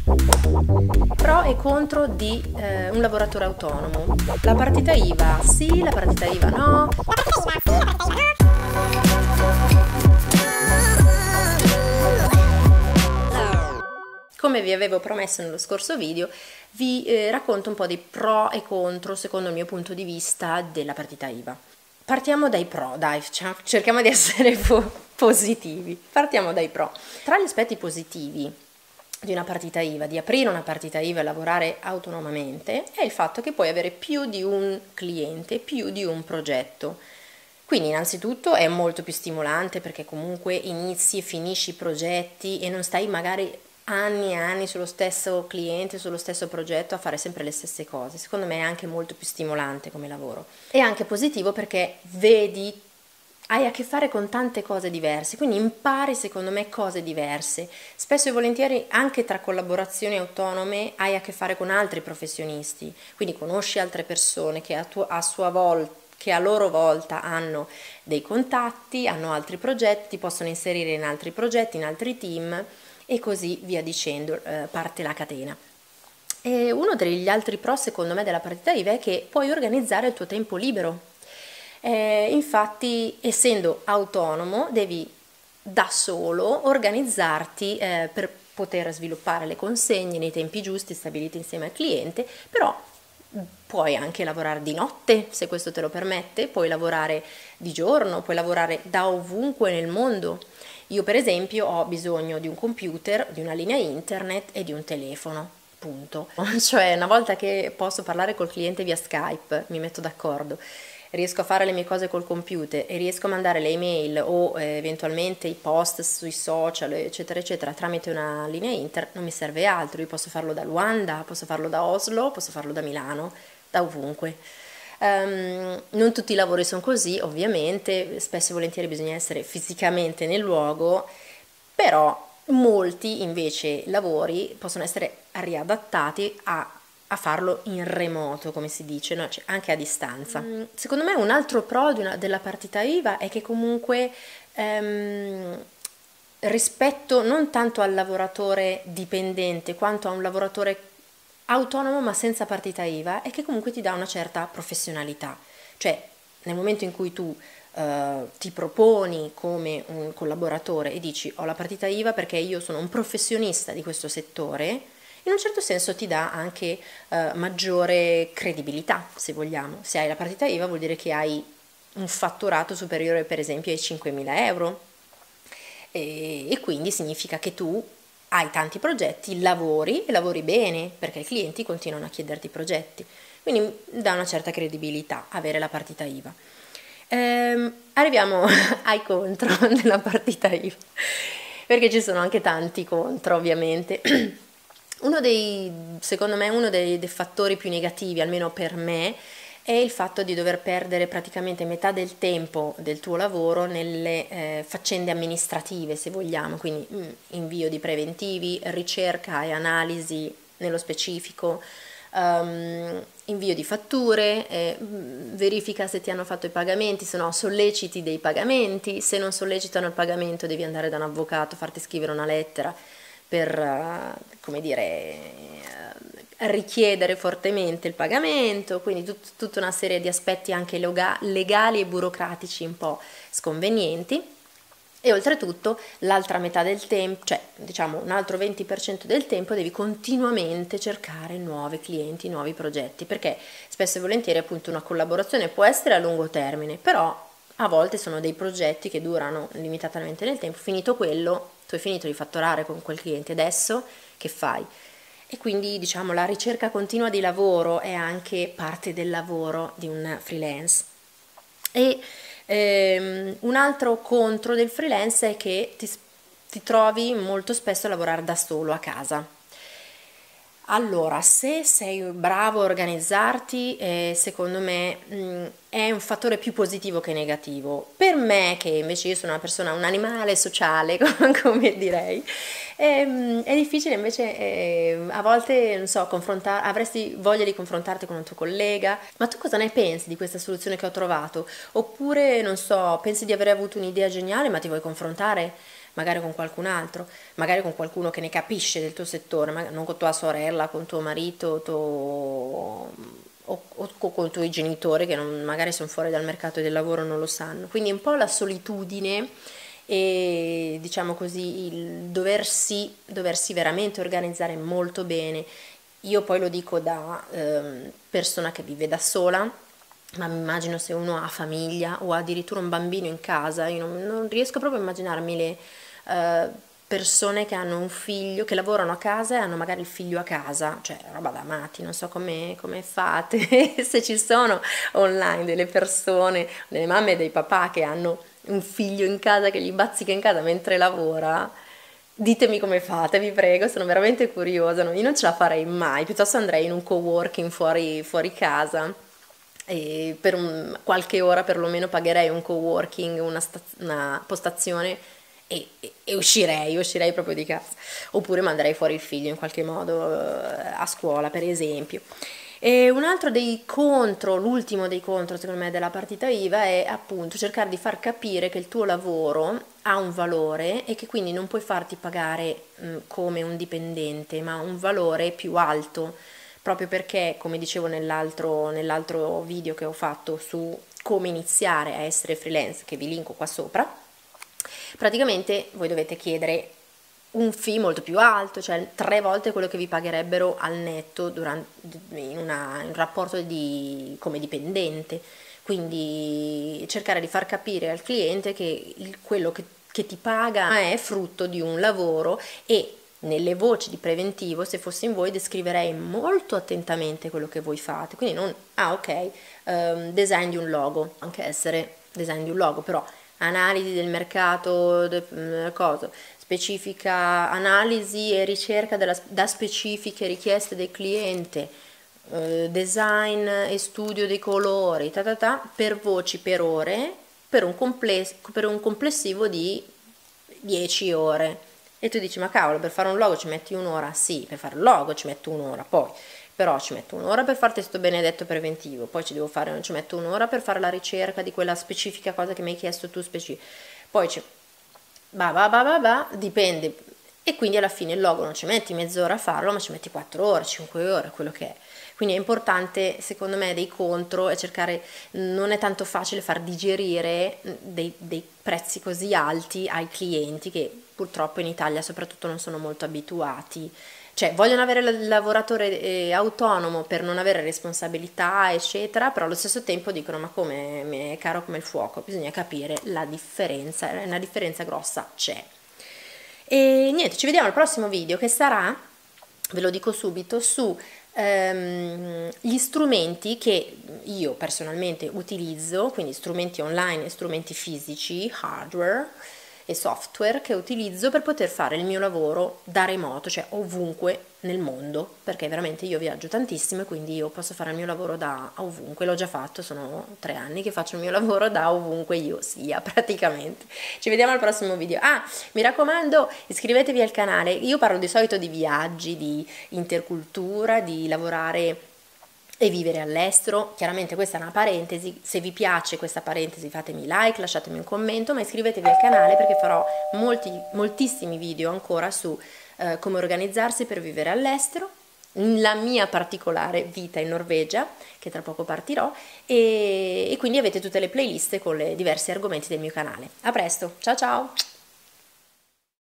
Pro e contro di un lavoratore autonomo. La partita IVA sì, la partita IVA no. Come vi avevo promesso nello scorso video, vi racconto un po' dei pro e contro, secondo il mio punto di vista, della partita IVA. Partiamo dai pro, dai, cerchiamo di essere positivi. Partiamo dai pro. Tra gli aspetti positivi di una partita IVA, di aprire una partita IVA e lavorare autonomamente, è il fatto che puoi avere più di un cliente, più di un progetto. Quindi innanzitutto è molto più stimolante perché comunque inizi e finisci i progetti e non stai magari anni e anni sullo stesso cliente, sullo stesso progetto a fare sempre le stesse cose. Secondo me è anche molto più stimolante come lavoro. È anche positivo perché hai a che fare con tante cose diverse, quindi impari secondo me cose diverse. Spesso e volentieri anche tra collaborazioni autonome hai a che fare con altri professionisti, quindi conosci altre persone che a loro volta hanno dei contatti, hanno altri progetti, ti possono inserire in altri progetti, in altri team e così via dicendo, parte la catena. E uno degli altri pro secondo me della partita IVA è che puoi organizzare il tuo tempo libero. Infatti, essendo autonomo, devi da solo organizzarti per poter sviluppare le consegne nei tempi giusti stabiliti insieme al cliente, però puoi anche lavorare di notte se questo te lo permette, puoi lavorare di giorno, puoi lavorare da ovunque nel mondo. Io per esempio ho bisogno di un computer, di una linea internet e di un telefono, punto. Cioè una volta che posso parlare col cliente via Skype, mi metto d'accordo, riesco a fare le mie cose col computer e riesco a mandare le email o eventualmente i post sui social eccetera eccetera tramite una linea internet, non mi serve altro. Io posso farlo da Luanda, posso farlo da Oslo, posso farlo da Milano, da ovunque. Non tutti i lavori sono così, ovviamente, spesso e volentieri bisogna essere fisicamente nel luogo, però molti invece lavori possono essere riadattati a farlo in remoto, come si dice, no? Cioè, anche a distanza. Secondo me un altro pro della partita IVA è che comunque rispetto non tanto al lavoratore dipendente quanto a un lavoratore autonomo ma senza partita IVA, è che comunque ti dà una certa professionalità. Cioè nel momento in cui tu ti proponi come un collaboratore e dici ho la partita IVA perché io sono un professionista di questo settore, in un certo senso ti dà anche maggiore credibilità, se vogliamo. Se hai la partita IVA vuol dire che hai un fatturato superiore per esempio ai 5.000 euro e quindi significa che tu hai tanti progetti, lavori e lavori bene perché i clienti continuano a chiederti progetti, quindi dà una certa credibilità avere la partita IVA. Arriviamo ai contro della partita IVA, perché ci sono anche tanti contro ovviamente. Secondo me uno dei fattori più negativi, almeno per me, è il fatto di dover perdere praticamente metà del tempo del tuo lavoro nelle faccende amministrative, se vogliamo, quindi invio di preventivi, ricerca e analisi nello specifico, invio di fatture, verifica se ti hanno fatto i pagamenti, se no solleciti dei pagamenti, se non sollecitano il pagamento devi andare da un avvocato, farti scrivere una lettera per, come dire, richiedere fortemente il pagamento, quindi tutta una serie di aspetti anche legali e burocratici un po' sconvenienti. E oltretutto l'altra metà del tempo, cioè diciamo un altro 20% del tempo devi continuamente cercare nuovi clienti, nuovi progetti, perché spesso e volentieri appunto una collaborazione può essere a lungo termine, però a volte sono dei progetti che durano limitatamente nel tempo. Finito quello, tu hai finito di fatturare con quel cliente, adesso che fai? E quindi diciamo la ricerca continua di lavoro è anche parte del lavoro di un freelance. E un altro contro del freelance è che ti trovi molto spesso a lavorare da solo a casa. Allora, se sei bravo a organizzarti, secondo me è un fattore più positivo che negativo. Per me, che invece io sono una persona, un animale sociale, come direi, è difficile invece a volte, non so, avresti voglia di confrontarti con un tuo collega, ma tu cosa ne pensi di questa soluzione che ho trovato? Oppure, non so, pensi di aver avuto un'idea geniale ma ti vuoi confrontare magari con qualcun altro, magari con qualcuno che ne capisce del tuo settore, non con tua sorella, con tuo marito, o con i tuoi genitori che magari sono fuori dal mercato del lavoro e non lo sanno. Quindi un po' la solitudine e diciamo così il doversi veramente organizzare molto bene. Io poi lo dico da persona che vive da sola, ma mi immagino se uno ha famiglia o addirittura un bambino in casa, io non riesco proprio a immaginarmi le persone che hanno un figlio, che lavorano a casa e hanno magari il figlio a casa, cioè roba da matti, non so come fate, se ci sono online delle persone, delle mamme e dei papà che hanno un figlio in casa che gli bazzica in casa mentre lavora, ditemi come fate, vi prego, sono veramente curiosa, no? Io non ce la farei mai, piuttosto andrei in un coworking fuori casa e per qualche ora perlomeno pagherei un coworking, una postazione e uscirei proprio di casa, oppure manderei fuori il figlio in qualche modo a scuola per esempio. E un altro dei contro, l'ultimo dei contro secondo me della partita IVA è appunto cercare di far capire che il tuo lavoro ha un valore e che quindi non puoi farti pagare come un dipendente, ma un valore più alto, proprio perché, come dicevo nell'altro video che ho fatto su come iniziare a essere freelance, che vi linko qua sopra, praticamente voi dovete chiedere un fee molto più alto, cioè 3 volte quello che vi pagherebbero al netto in un rapporto come dipendente. Quindi cercare di far capire al cliente che quello che ti paga è frutto di un lavoro, e nelle voci di preventivo, se fossi in voi, descriverei molto attentamente quello che voi fate. Quindi non, design di un logo, anche essere design di un logo, però analisi del mercato, specifica analisi e ricerca da specifiche richieste del cliente, design e studio dei colori, per voci, per ore, per un complessivo di 10 ore. E tu dici, ma cavolo, per fare un logo ci metti un'ora? Sì, per fare il logo ci metto un'ora, poi però ci metto un'ora per farti sto benedetto preventivo, poi ci metto un'ora per fare la ricerca di quella specifica cosa che mi hai chiesto tu poi dipende, e quindi alla fine il logo non ci metti mezz'ora a farlo, ma ci metti 4 ore, 5 ore, quello che è. Quindi è importante, secondo me, dei contro e cercare, non è tanto facile far digerire dei prezzi così alti ai clienti che purtroppo in Italia soprattutto non sono molto abituati. Cioè vogliono avere il lavoratore autonomo per non avere responsabilità eccetera, però allo stesso tempo dicono ma come è caro come il fuoco. Bisogna capire la differenza, una differenza grossa c'è. E niente, ci vediamo al prossimo video che sarà, ve lo dico subito, su gli strumenti che io personalmente utilizzo, quindi strumenti online e strumenti fisici, hardware e software che utilizzo per poter fare il mio lavoro da remoto, cioè ovunque nel mondo, perché veramente io viaggio tantissimo e quindi io posso fare il mio lavoro da ovunque, l'ho già fatto, sono 3 anni che faccio il mio lavoro da ovunque io sia praticamente. Ci vediamo al prossimo video. Mi raccomando, iscrivetevi al canale, io parlo di solito di viaggi, di intercultura, di lavorare e vivere all'estero. Chiaramente questa è una parentesi, se vi piace questa parentesi fatemi like, lasciatemi un commento, ma iscrivetevi al canale perché farò moltissimi video ancora su come organizzarsi per vivere all'estero, la mia particolare vita in Norvegia, che tra poco partirò, e quindi avete tutte le playlist con i diversi argomenti del mio canale. A presto, ciao ciao!